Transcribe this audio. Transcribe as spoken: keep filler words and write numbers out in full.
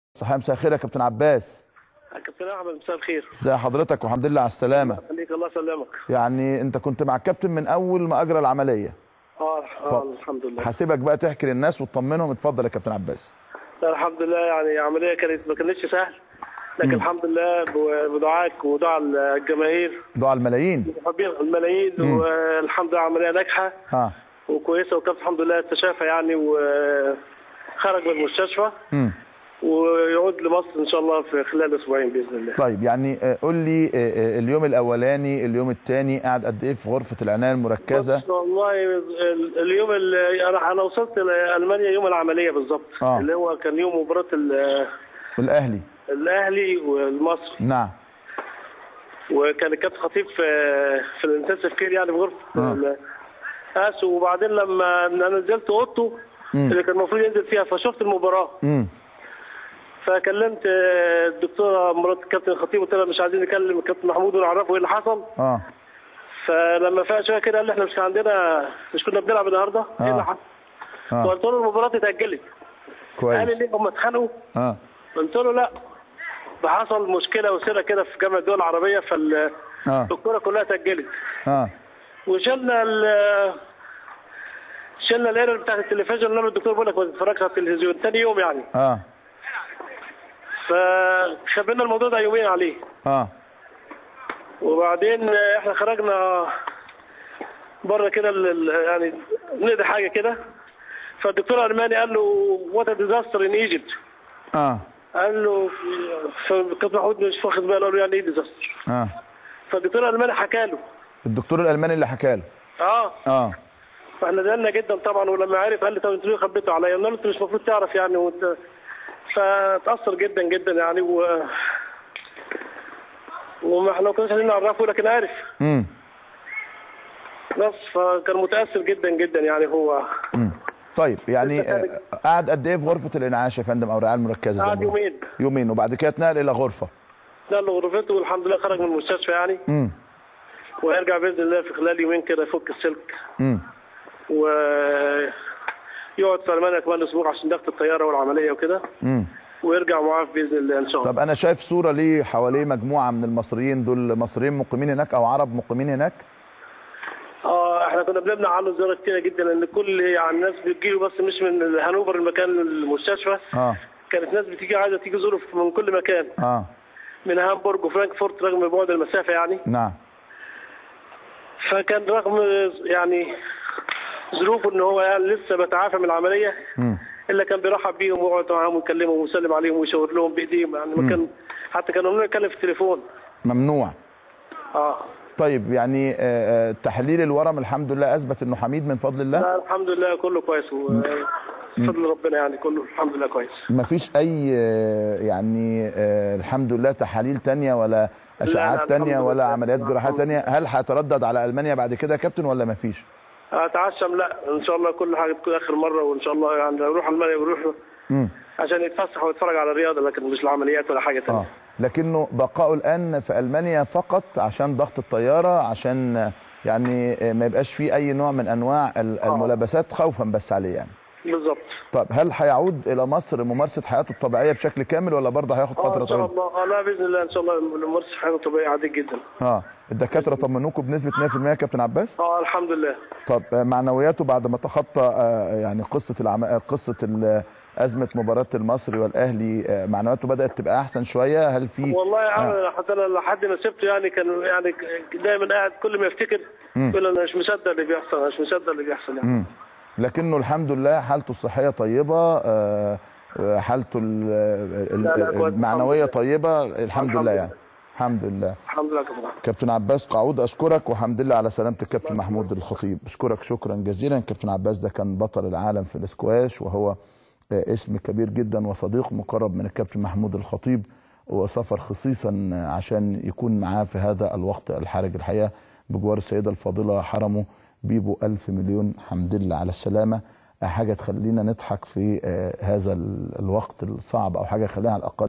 صحيح. مساء الخير يا كابتن عباس. يا كابتن احمد مساء الخير. ازي حضرتك والحمد لله على السلامه. الله يخليك الله يسلمك. يعني انت كنت مع الكابتن من اول ما اجرى العمليه. اه اه الحمد لله. هسيبك بقى تحكي للناس وتطمنهم. اتفضل يا كابتن عباس. لا الحمد لله، يعني عمليه كانت ما كانتش سهل، لكن م. الحمد لله بدعائك ودعاء الجماهير، دعاء الملايين الملايين، والحمد لله عمليه ناجحه ها وكويسه، وكابتن الحمد لله تشافى يعني وخرج من المستشفى م. ويعود لمصر ان شاء الله في خلال اسبوعين باذن الله. طيب يعني قول لي اليوم الاولاني اليوم الثاني قعد قد ايه في غرفه العنايه المركزه؟ والله اليوم اللي انا انا وصلت لالمانيا يوم العمليه بالظبط، آه. اللي هو كان يوم مباراه الاهلي الاهلي والمصري. نعم. وكان الكابتن خطيب في في الانتنسيف كير يعني في غرفه آه. القاس، وبعدين لما انا نزلت اوضته اللي كان المفروض ينزل فيها فشفت المباراه. امم فكلمت الدكتوره مرات الكابتن الخطيب قلت لها مش عايزين نكلم الكابتن محمود ونعرفه ايه اللي حصل. اه فلما فاق شويه كده قال لي احنا مش عندنا مش كنا بنلعب النهارده. آه. ايه اللي حصل؟ آه. فقلت له المباراه اتاجلت. كويس. قال لي ليه هم اتخانقوا؟ اه قلت له لا، ده حصل مشكله وسيره كده في جامعه الدول العربيه فالدكتوره آه. كلها اتاجلت. اه وشلنا ال شلنا الايرور بتاعت التلفزيون اللي الدكتور بيقول لك ما تتفرجش على التلفزيون ثاني يوم يعني. اه فخبينا الموضوع ده يومين عليه. اه وبعدين احنا خرجنا بره كده يعني نقضي حاجه كده، فالدكتور الالماني قال له وات ديزاستر ان ايجيبت. اه قال له فالكابتن محمود مش واخد باله، قال له يعني ايه ديزاستر؟ اه فالدكتور الالماني حكى له. الدكتور الالماني اللي حكى له. اه اه فاحنا زعلنا جدا طبعا، ولما عرف قال لي طب انتوا ليه خبيتوا عليا؟ قلنا له انت مش المفروض تعرف يعني، وانت فتأثر جدا جدا يعني و وما احنا ما كناش عايزين نعرفه لكن عارف. امم بس فكان متأثر جدا جدا يعني هو. امم طيب يعني قعد قد ايه في غرفة الإنعاش يا فندم او الرعاية المركزة؟ قعد يومين. يومين وبعد كده اتنقل إلى غرفة. اتنقل لغرفته والحمد لله خرج من المستشفى يعني. امم ويرجع بإذن الله في خلال يومين كده يفك السلك. امم و يقعد في المانيا كمان اسبوع عشان ضغط الطياره والعمليه وكده. امم ويرجع معاف باذن الله ان شاء الله. طب انا شايف صوره ليه حواليه مجموعه من المصريين، دول مصريين مقيمين هناك او عرب مقيمين هناك؟ اه احنا كنا بنبني عنه زياره كتيره جدا، لان كل يعني الناس بتجيله بس مش من هانوفر المكان المستشفى. اه كانت ناس بتيجي عايزه تيجي تزوره من كل مكان. اه من هامبورغ وفرانكفورت رغم بعد المسافه يعني. نعم. فكان رغم يعني ظروفه ان هو يعني لسه بيتعافى من العمليه، امم الا كان بيرحب بيهم ويقعد معاهم ويكلمهم ويسلم عليهم ويشاور لهم بايديهم يعني. ما كان حتى كانوا ممنوع يتكلم في التليفون. ممنوع. اه طيب يعني آه تحليل الورم الحمد لله اثبت انه حميد من فضل الله؟ لا الحمد لله كله كويس بفضل ربنا يعني، كله الحمد لله كويس. ما فيش اي يعني آه الحمد لله تحاليل ثانيه ولا اشعاعات ثانيه ولا عمليات جراحيه ثانيه؟ هل هيتردد على المانيا بعد كده يا كابتن ولا ما فيش؟ اتعشم لا ان شاء الله كل حاجه تكون اخر مره، وان شاء الله يعني نروح المانيا ونروح عشان يتفسح ويتفرج على الرياضه، لكن مش العمليات ولا حاجه ثانيه. اه لكنه بقائه الان في المانيا فقط عشان ضغط الطياره، عشان يعني ما يبقاش فيه اي نوع من انواع الملابسات خوفا بس عليه يعني. بالظبط. طب هل هيعود الى مصر ممارسه حياته الطبيعيه بشكل كامل ولا برضه هياخد فتره طويله؟ ان شاء الله. اه لا باذن الله ان شاء الله ممارسه حياته الطبيعيه عادي جدا. اه الدكاتره طمنوكم بنسبه مية في المية يا كابتن عباس؟ اه الحمد لله. طب معنوياته بعد ما تخطى آه يعني قصه العم... قصه ازمه مباراه المصري والاهلي، آه معنوياته بدات تبقى احسن شويه؟ هل في والله آه. حتى انا لحد ما سبته يعني كان يعني دايما قاعد كل ما يفتكر يقول انا مش مصدق اللي بيحصل، انا مش مصدق اللي بيحصل يعني. مم. لكنه الحمد لله حالته الصحيه طيبه، حالته المعنويه طيبه الحمد لله يعني. الحمد لله. الحمد لله كابتن. كابتن عباس قعود اشكرك والحمد لله على سلامه الكابتن محمود الخطيب. اشكرك شكرا جزيلا. كابتن عباس ده كان بطل العالم في الاسكواش، وهو اسم كبير جدا وصديق مقرب من الكابتن محمود الخطيب، وسافر خصيصا عشان يكون معاه في هذا الوقت الحرج. الحقيقه بجوار السيده الفاضله حرمه بيبو ألف مليون حمد لله على السلامة. حاجة تخلينا نضحك في هذا الوقت الصعب، أو حاجة تخلينا على الأقل